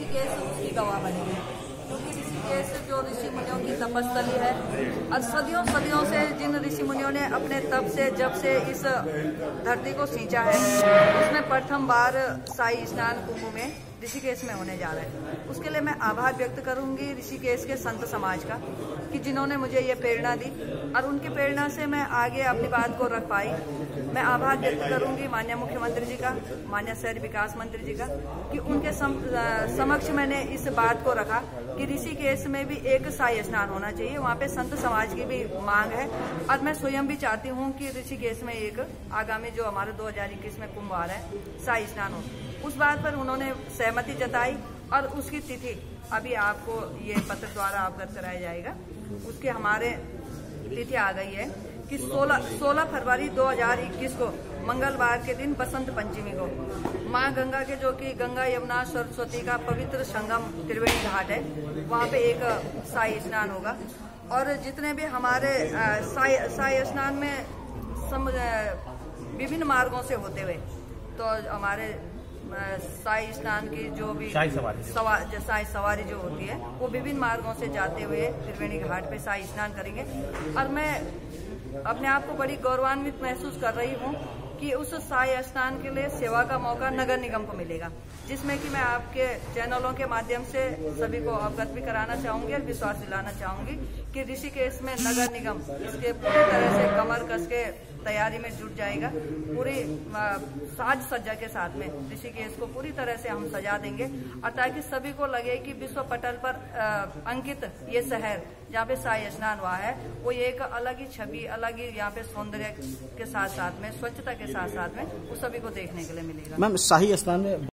ऋषिकेश उसकी गवाह बनेगी, क्योंकि ऋषिकेश जो ऋषि मुनियों की तपस्थली है और सदियों सदियों से जिन ऋषि मुनियों ने अपने तप से जब से इस धरती को सींचा है, उसमें प्रथम बार शाही स्नान कुंभ में ऋषिकेश में होने जा रहा है। उसके लिए मैं आभार व्यक्त करूंगी ऋषिकेश के संत समाज का कि जिन्होंने मुझे ये प्रेरणा दी और उनकी प्रेरणा से मैं आगे अपनी बात को रख पाई। मैं आभार व्यक्त करूंगी माननीय मुख्यमंत्री जी का, माननीय शहरी विकास मंत्री जी का, कि उनके समक्ष मैंने इस बात को रखा कि ऋषिकेश में भी एक शाही स्नान होना चाहिए। वहाँ पे संत समाज की भी मांग है और मैं स्वयं भी चाहती हूँ कि ऋषिकेश में एक आगामी जो हमारे 2021 में कुंभ आ रहा है शाही स्नान हो। उस बात पर उन्होंने सहमति जताई और उसकी तिथि अभी आपको ये पत्र द्वारा अवगत कराया जाएगा। उसके हमारे तिथि आ गई है कि 16 फरवरी 2021 को मंगलवार के दिन बसंत पंचमी को माँ गंगा के, जो कि गंगा यमुना सरस्वती का पवित्र संगम त्रिवेणी घाट है, वहाँ पे एक शाही स्नान होगा। और जितने भी हमारे शाही स्नान में विभिन्न मार्गों से होते हुए, तो हमारे शाही स्नान की जो भी शाही सवारी जो होती है वो विभिन्न मार्गों से जाते हुए त्रिवेणी घाट पे शाही स्नान करेंगे। और मैं अपने आप को बड़ी गौरवान्वित महसूस कर रही हूँ कि उस शाही स्नान के लिए सेवा का मौका नगर निगम को मिलेगा, जिसमें कि मैं आपके चैनलों के माध्यम से सभी को अवगत भी कराना चाहूंगी और विश्वास दिलाना चाहूंगी कि ऋषिकेश में नगर निगम इसके पूरी तरह से कमर कस के तैयारी में जुट जाएगा। पूरी साज सज्जा के साथ में ऋषिकेश को पूरी तरह से हम सजा देंगे, और ताकि सभी को लगे कि विश्व पटल पर अंकित ये शहर जहाँ पे शाही स्नान हुआ है वो एक अलग ही छवि, अलग ही यहाँ पे सौंदर्य के साथ साथ में, स्वच्छता के साथ साथ में, वो सभी को देखने के लिए मिलेगा। मैम, शाही स्नान में